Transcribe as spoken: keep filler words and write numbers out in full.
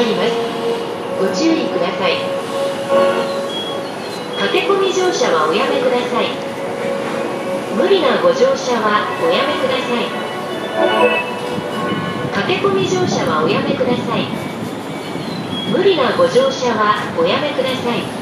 まります。ご注意ください。駆け込み乗車はおやめください。無理なご乗車はおやめください。駆け込み乗車はおやめください。無理なご乗車はおやめください。